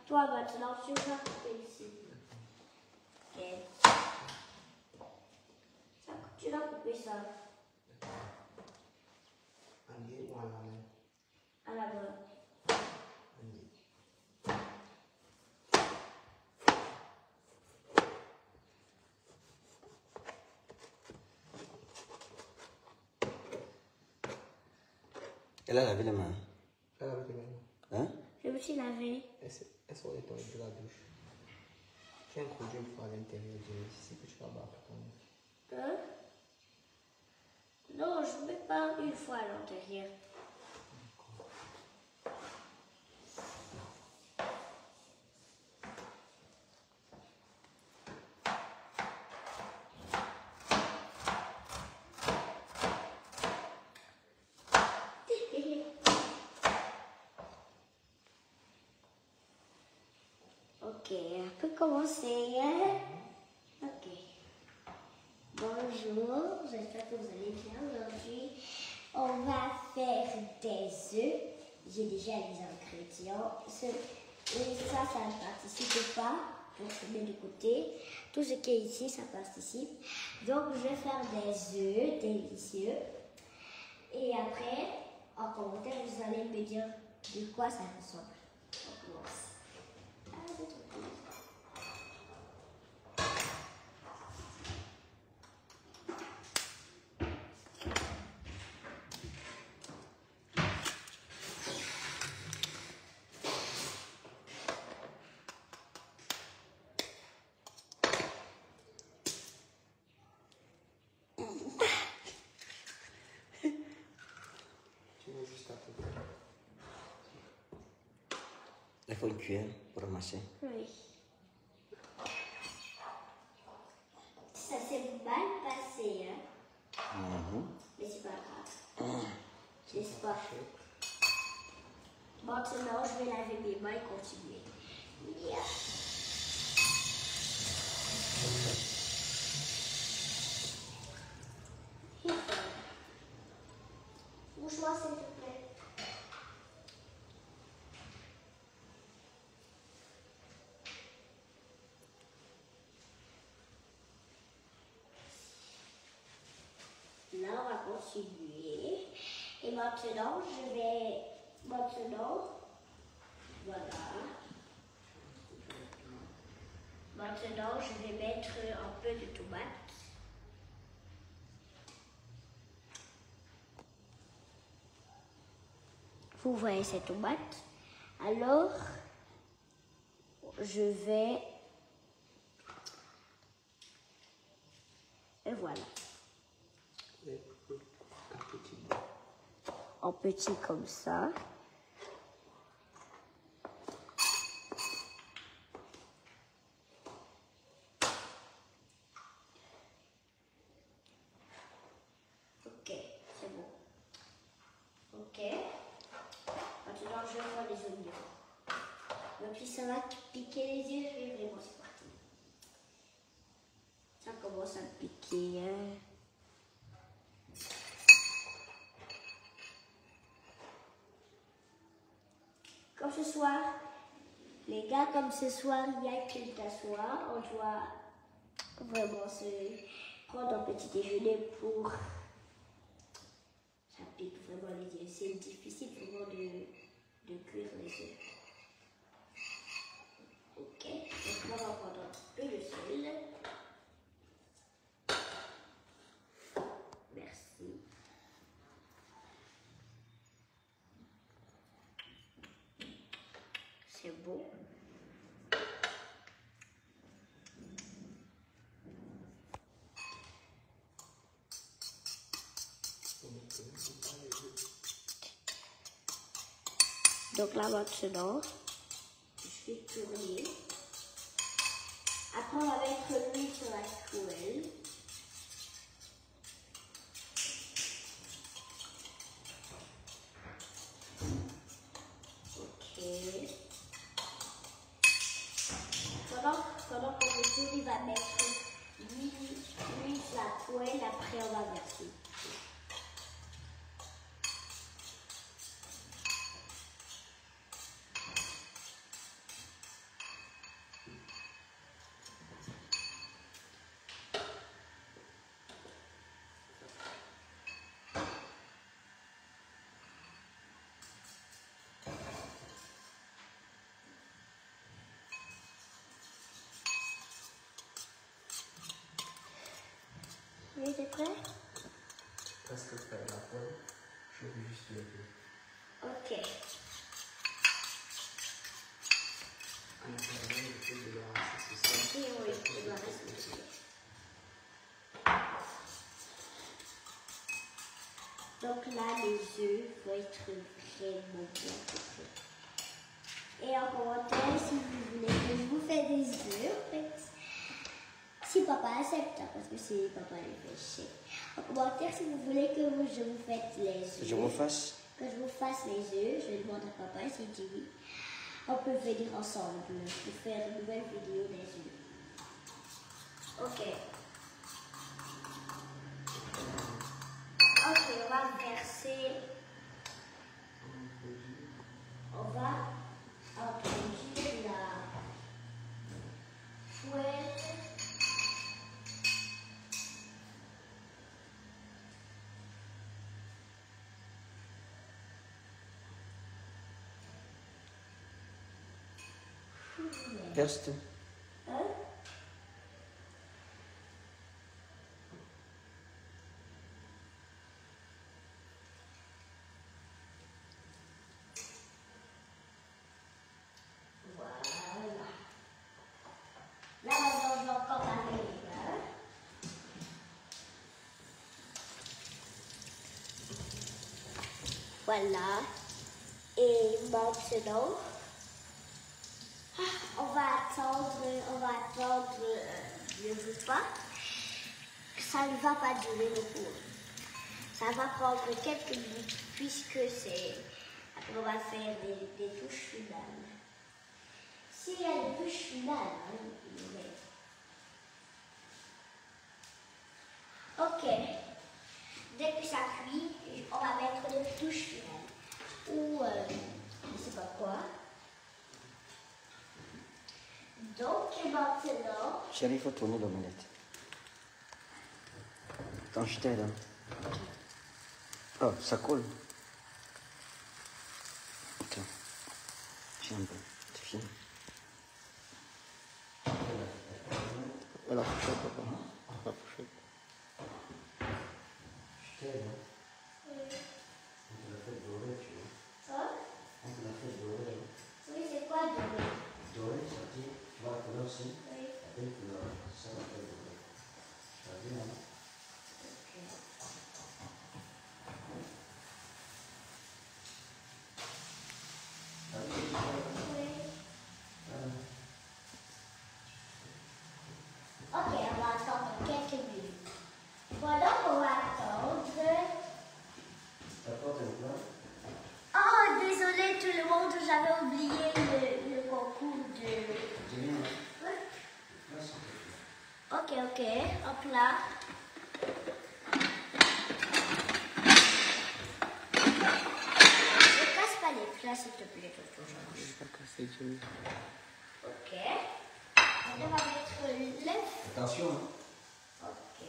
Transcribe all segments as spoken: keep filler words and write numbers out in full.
Toi, maintenant, tu vas couper ici. Ok. Ça, tu dois couper ça. Allez, ou à la main? À la main. Allez. Elle a lavé les mains. Elle a lavé les mains. Hein? Je me suis lavé. Elles sont les toilettes de la douche. Tu as introduit une fois à l'intérieur de ici que tu vas battre ton nez. Hein? Non, je ne mets pas une fois à l'intérieur. Ok, on peut commencer. Hein? Ok. Bonjour, j'espère que vous allez bien aujourd'hui. On va faire des œufs. J'ai déjà les ingrédients. Ce, et ça, ça ne participe pas. Donc, je mets de côté. Tout ce qui est ici, ça participe. Donc, je vais faire des œufs délicieux. Et après, en commentaire, vous allez me dire de quoi ça ressemble. On commence. Ah, c'est trop cool. Il faut une cuillère pour ramasser. Oui. Ça s'est mal passé, hein? Mm-hmm. Mais c'est pas grave. Mm. J'espère. Maintenant, je vais laver mes mains et continuer. Yeah. Bouge-moi, s'il te plaît. Là, on va continuer. Et maintenant, je vais... Maintenant, voilà. Maintenant, je vais mettre un peu de tomate. Vous voyez cette tomate? Alors, je vais... Et voilà. En petit comme ça. Ok, c'est bon. Ok. Maintenant, je vais faire les oignons. Donc, si ça va piquer les yeux, je vais vraiment, c'est parti. Ça commence à piquer. Hein. Comme ce soir, les gars, comme ce soir, il y a qu'une t'asseoir, on doit vraiment se prendre un petit déjeuner pour... Ça pique vraiment les yeux. C'est difficile vraiment de, de cuire les œufs. Ok, donc là, on va prendre un peu de sel. Merci. C'est bon. Donc là maintenant, je vais tourner. Après, on va mettre l'huile sur la poêle. Ok. Pendant, pendant qu'on le tourne, il va mettre l'huile sur la poêle. Après, on va verser. prêt? Presque prêt. La poêle, chauffe juste le peu. Ok. En attendant, il faut débarrasser ce ça. Et oui, il va rester. Donc là, les œufs vont être vraiment bien cuits. Et en commentaire, si vous voulez que je vous fasse des œufs, en fait, si papa accepte, hein, parce que c'est papa le péché. En commentaire, si vous voulez que je vous fasse les œufs, Je vous fasse que je vous fasse les œufs, je demande à papa s'il dit oui. On peut venir ensemble pour faire une nouvelle vidéo des œufs. Ok. Ok, on va verser. On va introduire la fouette. Reste. Hein? Voilà. Là, maintenant, je vais encore laver les mains. Voilà. Et maintenant, ah, on va attendre, on va attendre, euh, je ne veux pas. Ça ne va pas durer beaucoup. Ça va prendre quelques minutes puisque c'est. Après, on va faire des, des touches finales. S'il y a des touches finales, hein, il est. Ok. Dès que ça cuit, on va mettre des touches finales. Ou, euh, je ne sais pas quoi. Donc, maintenant. Chérie, il faut tourner l'omelette. Attends, je t'aide. Hein. Oh, ça coule. Attends. J'ai un peu. C'est fini. Voilà, fourchette, papa. La fourchette. Je t'aide. Hein. Oui. On te l'a fait dorer, tu vois. Hein? On te l'a fait dorer. Oui, c'est quoi doré? Doré, ça dit, tu vois la couleur aussi. Oui. La belle couleur, ça va faire doré. Tu as vu, hein? Ok, on va attendre quelques minutes. Pendant qu'on va attendre. T'apportes un plat? Oh, désolé tout le monde, j'avais oublié le, le concours de. Dis bien. Ouais. Ok, ok, hop là. Ne casse pas les plats, s'il te plaît, tonton Georges. Je vais pas casser, Jimmy. Ok. On va mettre l'œuf. Attention, hein. Ok.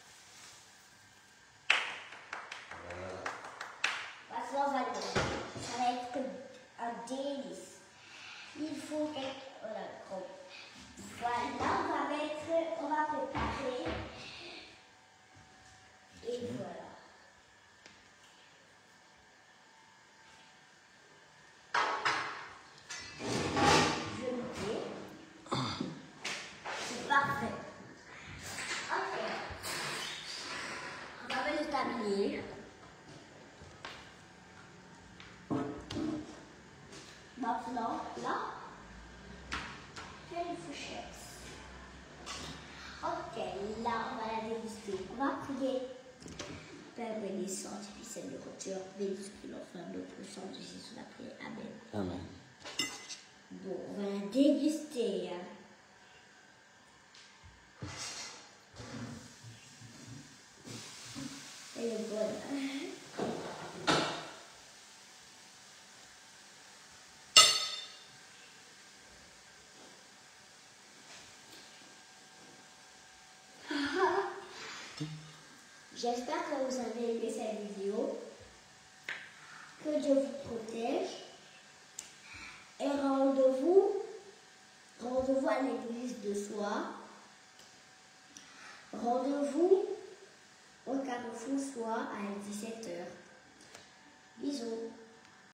Voilà. Maintenant, on va le- ça va être un délice. Il faut mettre. Voilà, gros. Voilà, on va mettre. On va préparer. Et voilà. Je le mets. C'est parfait. Ok. On va mettre le tablier. Maintenant, là, j'ai une fourchette. Ok, là, on va la déguster. On va prier Père béni, sanctifie Seigneur, que tu as béni ce que l'on fait notre sang de Jésus, la prière. Amen. Amen. Bon, on va la déguster. Hein. Elle est bonne. J'espère que vous avez aimé cette vidéo. Que Dieu vous protège. Et rendez-vous, rendez-vous à l'église de soir. Rendez-vous au Carrefour soit à dix-sept heures. Bisous.